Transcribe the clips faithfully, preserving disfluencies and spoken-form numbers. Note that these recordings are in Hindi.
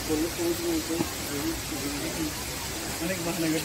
अनेक महानगर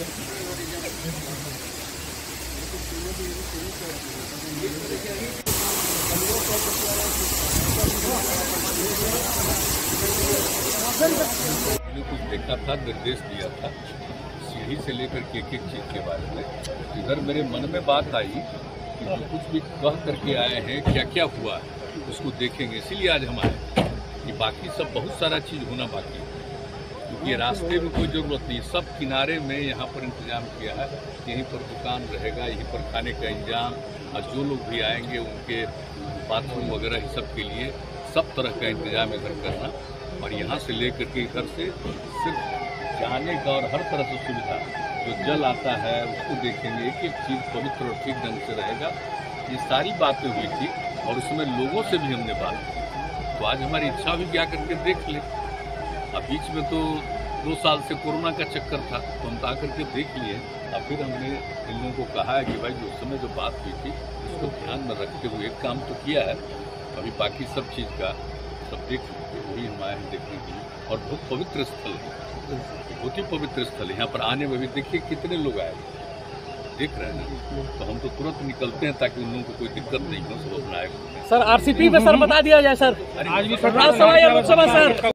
कुछ देखा था, निर्देश दिया था सीढ़ी से लेकर के एक एक चीज के बारे में। इधर मेरे मन में बात आई कि जो कुछ भी कह करके आए हैं, क्या क्या हुआ है उसको देखेंगे, इसीलिए आज हम आए कि बाकी सब बहुत सारा चीज़ होना बाकी है, क्योंकि ये रास्ते में कोई ज़रूरत नहीं, सब किनारे में यहाँ पर इंतजाम किया है। यहीं पर दुकान रहेगा, यहीं पर खाने का इंतजाम, और जो लोग भी आएंगे उनके बाथरूम वगैरह ही सब के लिए सब तरह का इंतजाम इधर करना, और यहाँ से लेकर के इधर से सिर्फ जाने का और हर तरह से सुविधा, जो जल आता है उसको देखेंगे, एक एक चीज़ पवित्र और ठीक ढंग से रहेगा। ये सारी बातें हुई थी और उसमें लोगों से भी हमने बात की, तो आज हमारी इच्छा भी क्या करके देख ले। अब बीच में तो दो साल से कोरोना का चक्कर था, तो हम आकर के देख लिए, और फिर हमने इन लोगों को कहा है कि भाई जो उस समय जो बात हुई थी उसको ध्यान में रखते हुए एक काम तो किया है, अभी बाकी सब चीज़ का सब देख लीजिए, वही हम आए हैं देखने के लिए। और बहुत पवित्र स्थल है, बहुत ही पवित्र स्थल है। यहाँ पर आने में भी देखिए कितने लोग आए, देख रहे हैं ना, तो हम तो तुरंत निकलते हैं ताकि उन लोगों को कोई दिक्कत नहीं हो, सब अपना आए। सर आरसीपी में सर बता दिया जाए सर, आज भी राज्यसभा या लोकसभा सर